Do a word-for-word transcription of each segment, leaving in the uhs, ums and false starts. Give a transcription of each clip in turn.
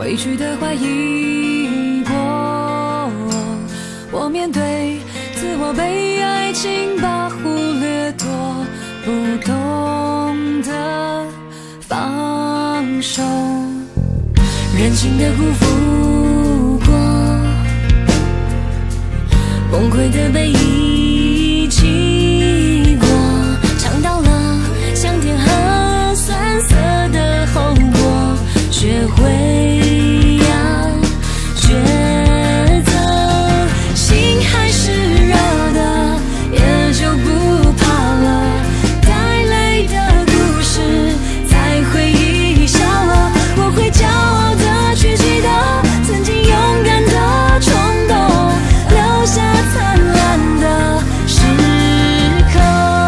委屈的怀疑过。我面对自我被爱情把忽略夺，不懂得放手，任性的辜负过，崩溃的被遗弃过，尝到了香甜和酸涩的后果，学会要抉择，心还是热的，也就不怕了，带泪的故事在回忆笑了，我会骄傲的去记得曾经勇敢的冲动，留下灿烂的时刻。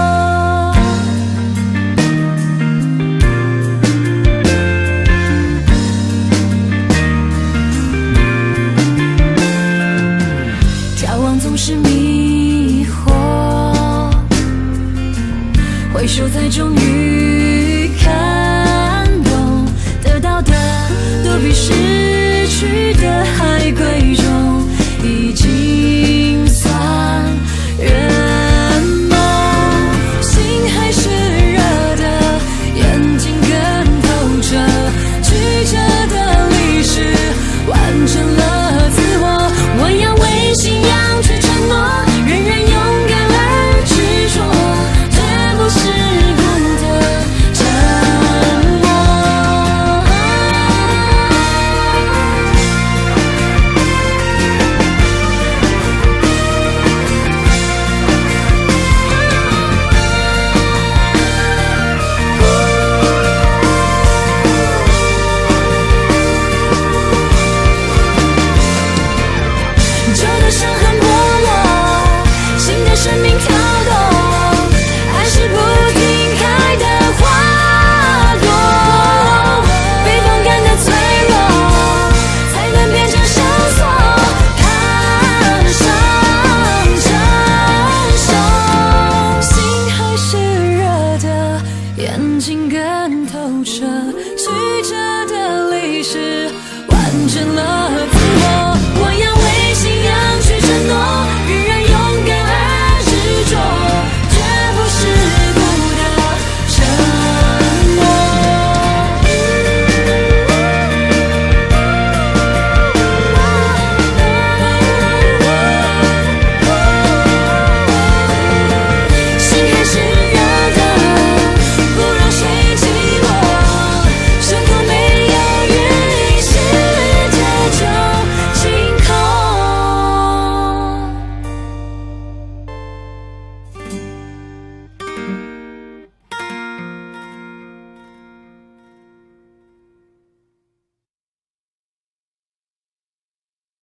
眺望总是迷惑，回首才终于看懂，得到的都比失去的还贵重，已经算圆梦。心还是热的，眼睛更透彻，曲折的历史完成了自我，我要为信仰去承诺，仍然勇敢而执着，绝不是苦的沉默。旧的伤痕剥落，新的生命跳动，爱是不停开的花朵，被风干的脆弱，才能变成绳索，踏上成熟。心还是热的，眼睛更透彻，曲折的历史完成了。